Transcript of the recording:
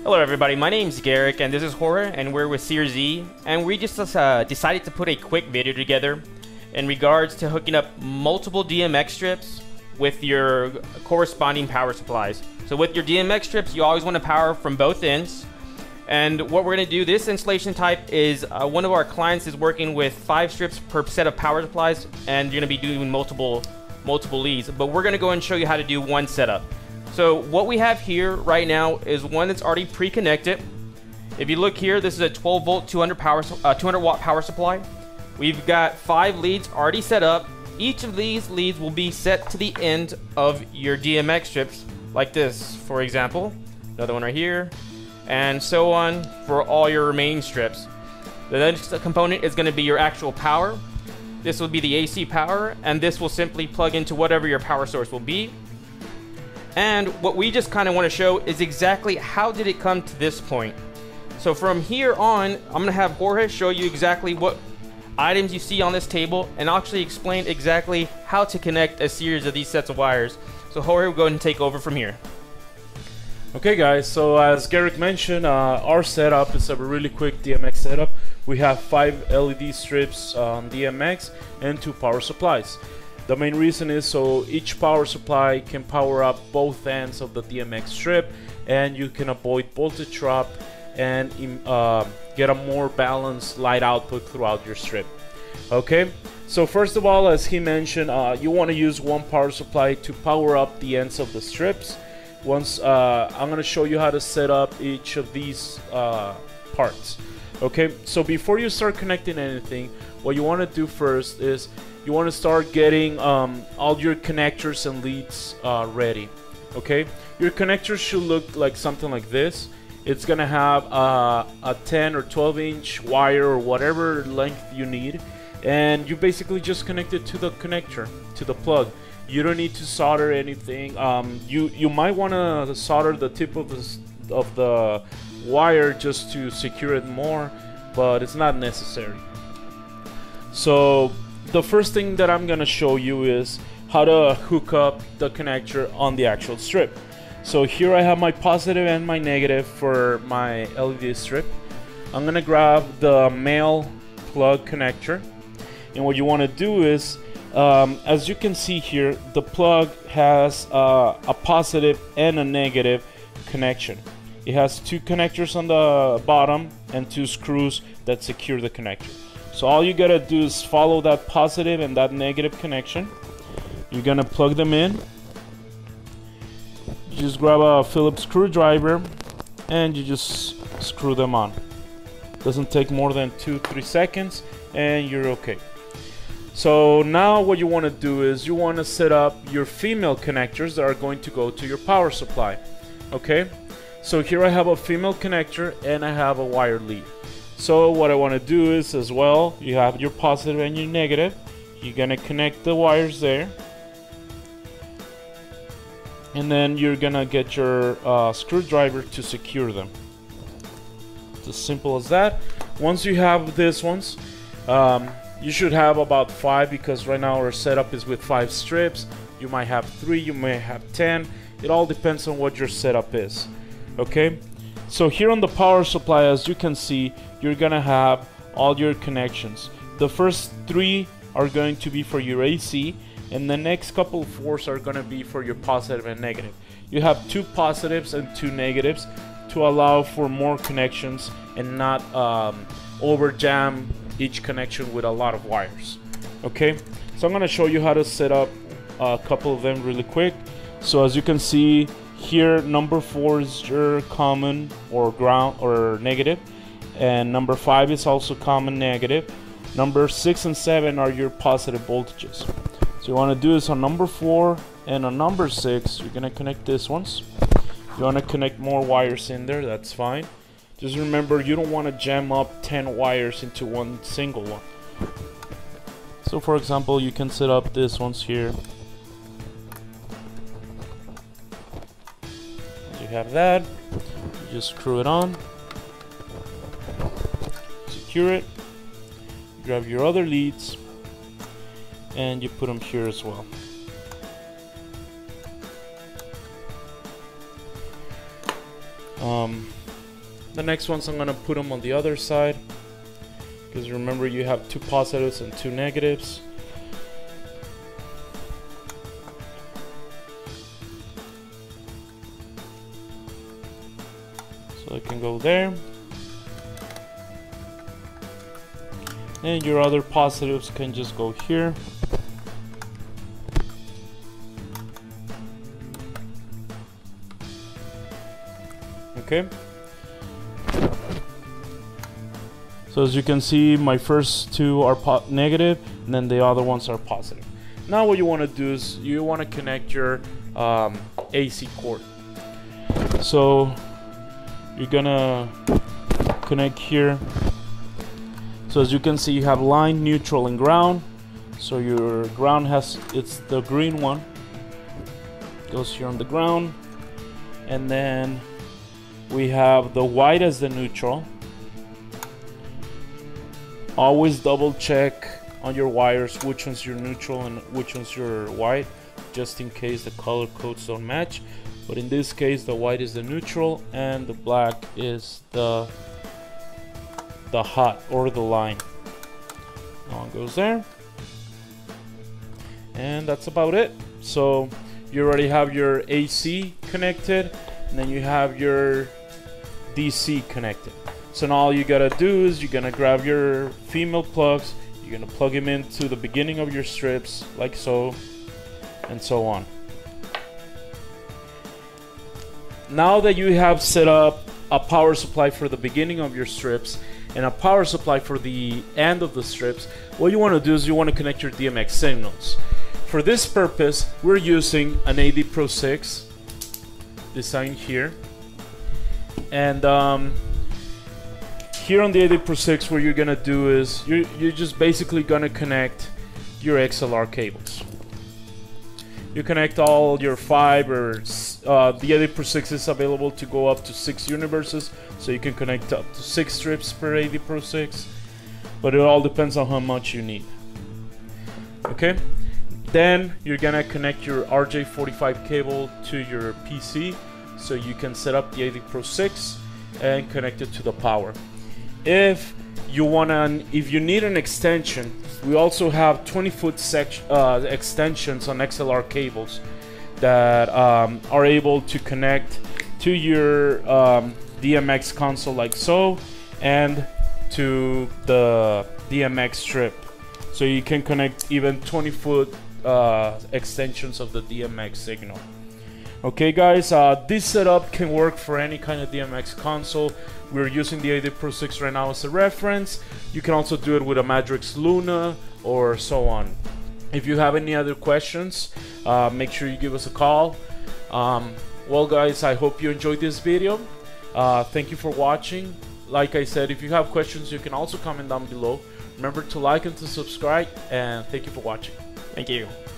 Hello everybody, my name's Garrick and this is Jorge and we're with Series E, and we just decided to put a quick video together in regards to hooking up multiple DMX strips with your corresponding power supplies. So with your DMX strips, you always want to power from both ends. And what we're going to do, this installation type is one of our clients is working with 5 strips per set of power supplies, and you're going to be doing multiple leads. But we're going to go and show you how to do one setup. So what we have here right now is one that's already pre-connected. If you look here, this is a 12 volt 200 watt power supply. We've got 5 leads already set up. Each of these leads will be set to the end of your DMX strips, like this, for example. Another one right here, and so on for all your remaining strips. The next component is going to be your actual power. This will be the AC power, and this will simply plug into whatever your power source will be. And what we just kind of want to show is exactly how did it come to this point. So from here on, I'm going to have Jorge show you exactly what items you see on this table and actually explain exactly how to connect a series of these sets of wires. So Jorge will go ahead and take over from here. Okay guys, so as Garrick mentioned, our setup is a really quick DMX setup. We have 5 LED strips on DMX and 2 power supplies. The main reason is so each power supply can power up both ends of the DMX strip, and you can avoid voltage drop and get a more balanced light output throughout your strip. Okay, so first of all, as he mentioned, you want to use one power supply to power up the ends of the strips. Once I'm going to show you how to set up each of these parts. Okay, so before you start connecting anything, what you want to do first is you want to start getting all your connectors and leads ready. Okay, your connectors should look like something like this. It's gonna have a 10 or 12 inch wire or whatever length you need, and you basically just connect it to the connector, to the plug. You don't need to solder anything. You might want to solder the tip of the wire just to secure it more, but it's not necessary. So the first thing that I'm gonna show you is how to hook up the connector on the actual strip. So here I have my positive and my negative for my LED strip. I'm gonna grab the male plug connector, and what you want to do is, as you can see here, the plug has a positive and a negative connection. It has 2 connectors on the bottom and 2 screws that secure the connector. So all you gotta do is follow that positive and that negative connection. You're gonna plug them in. You just grab a Phillips screwdriver and you just screw them on. Doesn't take more than 2-3 seconds and you're okay. So now what you want to do is you want to set up your female connectors that are going to go to your power supply. Okay, so here I have a female connector and I have a wire lead. So what I want to do is, as well, you have your positive and your negative. You're gonna connect the wires there, and then you're gonna get your screwdriver to secure them. It's as simple as that. Once you have these ones, you should have about 5, because right now our setup is with 5 strips. You might have 3, you may have 10. It all depends on what your setup is. Okay, so here on the power supply, as you can see, you're gonna have all your connections. The first 3 are going to be for your AC, and the next couple of 4s are gonna be for your positive and negative. You have 2 positives and 2 negatives to allow for more connections and not over jam each connection with a lot of wires. Okay, so I'm gonna show you how to set up a couple of them really quick. So as you can see here, number 4 is your common or ground or negative, and number 5 is also common negative. Number 6 and 7 are your positive voltages. So you want to do this on number 4 and on number 6. You're gonna connect these ones. You want to connect more wires in there, that's fine. Just remember, you don't want to jam up 10 wires into one single one. So for example, you can set up these ones here. You have that, you just screw it on, secure it, grab your other leads, and you put them here as well. The next ones I'm gonna put them on the other side, because remember you have 2 positives and 2 negatives. So it can go there. And your other positives can just go here. Okay. So as you can see, my first 2 are negative, and then the other ones are positive. Now what you want to do is you want to connect your AC cord. So you're gonna connect here. So as you can see, you have line, neutral, and ground. So your ground it's the green one. Goes here on the ground. And then we have the white as the neutral. Always double check on your wires which one's your neutral and which one's your white, just in case the color codes don't match. But in this case, the white is the neutral and the black is the hot or the line. On goes there, and that's about it. So you already have your AC connected, and then you have your DC connected. So now all you gotta do is you're gonna grab your female plugs, you're gonna plug them into the beginning of your strips like so, and so on. Now that you have set up a power supply for the beginning of your strips and a power supply for the end of the strips, what you want to do is you want to connect your DMX signals. For this purpose, we're using an AD Pro 6 design here, and here on the AD Pro 6, what you're gonna do is you're just basically gonna connect your XLR cables. You connect all your fibers. The AD Pro 6 is available to go up to 6 universes, so you can connect up to 6 strips per AD Pro 6, but it all depends on how much you need. Okay, then you're gonna connect your RJ45 cable to your PC, so you can set up the AD Pro 6 and connect it to the power. If you need an extension, we also have 20-foot extensions on XLR cables that are able to connect to your DMX console like so, and to the DMX strip. So you can connect even 20-foot extensions of the DMX signal. Okay guys, this setup can work for any kind of DMX console. We're using the AD Pro 6 right now as a reference. You can also do it with a Matrix Luna or so on. If you have any other questions, make sure you give us a call. Well guys, I hope you enjoyed this video. Thank you for watching. Like I said, if you have questions, you can also comment down below. Remember to like and to subscribe, and thank you for watching. Thank you.